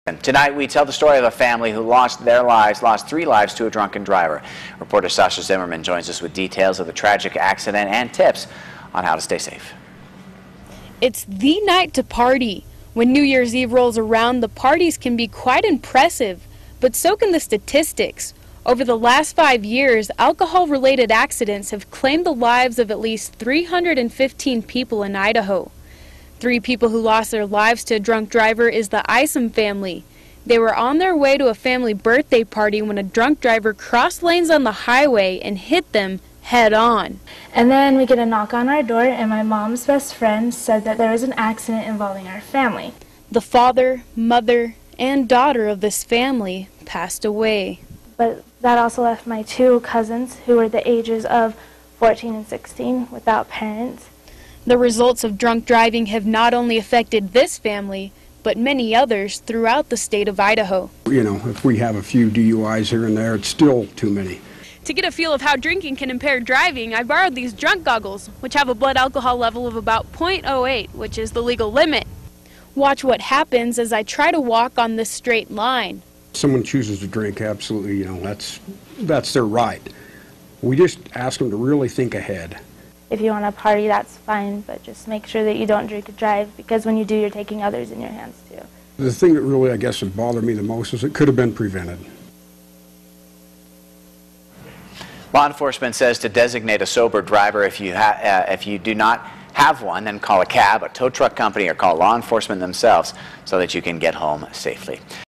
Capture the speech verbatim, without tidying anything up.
Tonight we tell the story of a family who lost their lives, lost three lives to a drunken driver. Reporter Sasha Zimmerman joins us with details of the tragic accident and tips on how to stay safe. It's the night to party. When New Year's Eve rolls around, the parties can be quite impressive, but so can the statistics. Over the last five years, alcohol-related accidents have claimed the lives of at least three hundred fifteen people in Idaho. Three people who lost their lives to a drunk driver is the Isom family. They were on their way to a family birthday party when a drunk driver crossed lanes on the highway and hit them head on. And then we get a knock on our door, and my mom's best friend said that there was an accident involving our family. The father, mother, and daughter of this family passed away. But that also left my two cousins, who were the ages of fourteen and sixteen, without parents. The results of drunk driving have not only affected this family, but many others throughout the state of Idaho. You know, if we have a few D U Is here and there, it's still too many. To get a feel of how drinking can impair driving, I borrowed these drunk goggles, which have a blood alcohol level of about zero point zero eight, which is the legal limit. Watch what happens as I try to walk on this straight line. Someone chooses to drink, absolutely, you know, that's, that's their right. We just ask them to really think ahead. If you want to party, that's fine, but just make sure that you don't drink and drive, because when you do, you're taking others in your hands too. The thing that really, I guess, would bother me the most is it could have been prevented. Law enforcement says to designate a sober driver. If you, ha uh, if you do not have one, then call a cab, a tow truck company, or call law enforcement themselves so that you can get home safely.